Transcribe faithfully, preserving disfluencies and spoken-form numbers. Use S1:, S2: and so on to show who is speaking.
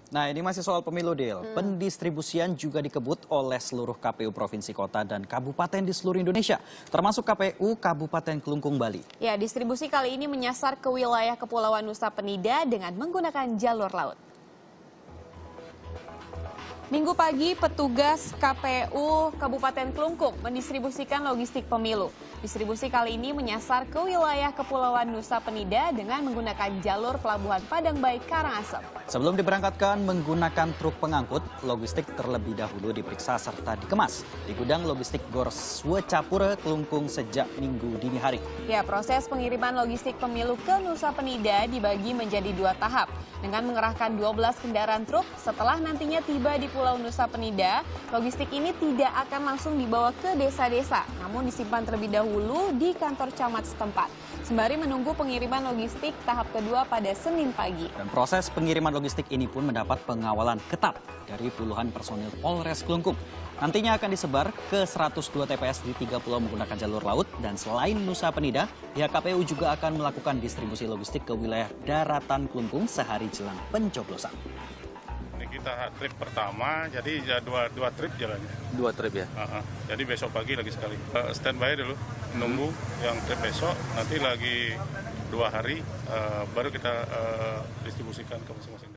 S1: Nah, ini masih soal pemilu, Del. Hmm. Pendistribusian juga dikebut oleh seluruh K P U provinsi, kota, dan kabupaten di seluruh Indonesia, termasuk K P U Kabupaten Kelungkung, Bali.
S2: Ya, distribusi kali ini menyasar ke wilayah Kepulauan Nusa Penida dengan menggunakan jalur laut. Minggu pagi, petugas K P U Kabupaten Kelungkung mendistribusikan logistik pemilu. Distribusi kali ini menyasar ke wilayah Kepulauan Nusa Penida dengan menggunakan jalur Pelabuhan Padang Baik Karangasem.
S1: Sebelum diberangkatkan menggunakan truk pengangkut, logistik terlebih dahulu diperiksa serta dikemas di gudang logistik Gor Swecapura, Kelungkung sejak Minggu dini hari.
S2: Ya, proses pengiriman logistik pemilu ke Nusa Penida dibagi menjadi dua tahap. Dengan mengerahkan dua belas kendaraan truk, setelah nantinya tiba di Pulau Nusa Penida, logistik ini tidak akan langsung dibawa ke desa-desa, namun disimpan terlebih dahulu di kantor camat setempat, sembari menunggu pengiriman logistik tahap kedua pada Senin pagi.
S1: Dan proses pengiriman logistik ini pun mendapat pengawalan ketat dari puluhan personil Polres Kelungkung. Nantinya akan disebar ke seratus dua T P S di tiga pulau menggunakan jalur laut, dan selain Nusa Penida, pihak K P U juga akan melakukan distribusi logistik ke wilayah daratan Kelungkung sehari jelang pencoblosan.
S3: Ini kita trip pertama, jadi ya dua, dua trip jalannya.
S1: Dua trip ya?
S3: Uh -huh. Jadi besok pagi lagi sekali. Uh, standby dulu, nunggu yang trip besok, nanti lagi dua hari uh, baru kita uh, distribusikan ke masing-masing.